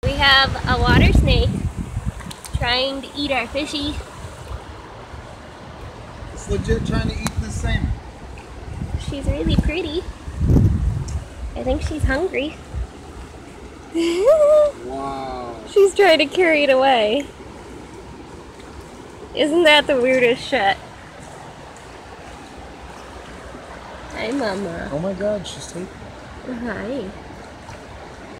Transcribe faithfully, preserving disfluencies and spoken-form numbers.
We have a water snake trying to eat our fishy. It's legit trying to eat the salmon. She's really pretty. I think she's hungry. Wow. She's trying to carry it away. Isn't that the weirdest shit? Hi, Mama. Oh my god, she's taking it. Hi.